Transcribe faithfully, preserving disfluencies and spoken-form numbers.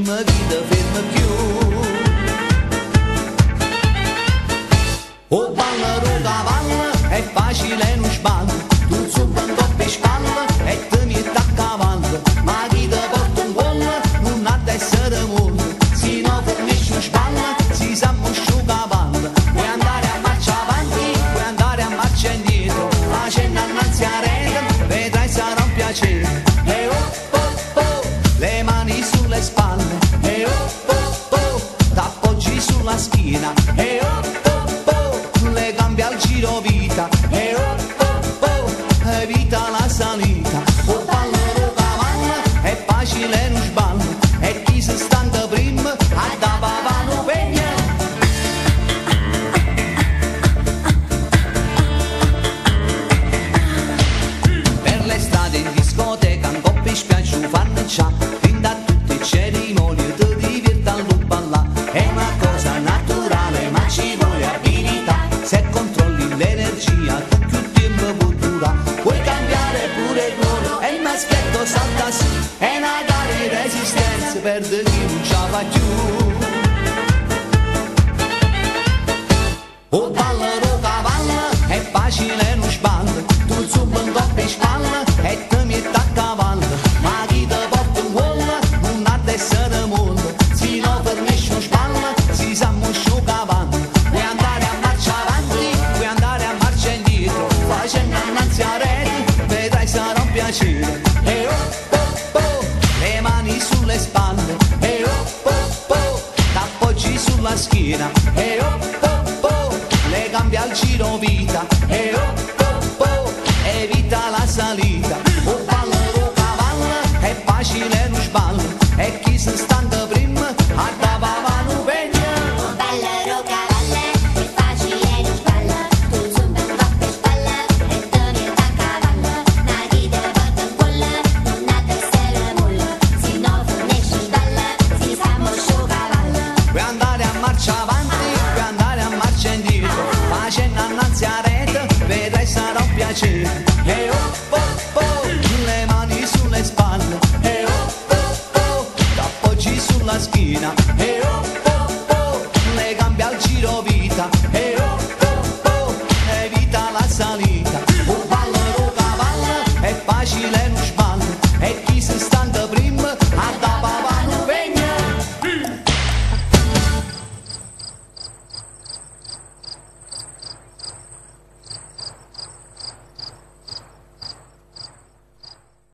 mi vita ferma più. O balla roga balla, è facile non sballa, tu zucca un coppia spalla e te mi attacca a valle, ma chi ti porta un gol non ha da essere molle, se no fornisce un spalla, si sa musciuga valle, puoi andare a marcia avanti, puoi andare a marcia indietro, la cena annanzi a rete, vedrai sarà un piacere, e oh oh oh, le mani sulle spalle, e oh oh oh, t'appoggi sulla schiena, e oh le gambe al giro vita, e oh oh oh, evita la salita, o ballo roga balla, è facile non sballa, e chi si stanca prima, a da pavano pegna. Per l'estate in discoteca, un po' più spiace, fanno cià, fin da tutte le cerimonie, ti diverti a ballare, è una cosa naturale, ma ci vuole abilità. Se controlli l'energia, tu più tempo può durare, puoi cambiare pure il ruolo e il maschietto salta su, è una gara di resistenza per chi non ce la fa più. O balla roga balla, è facile non sballa, tu zucca un coppia in spalla e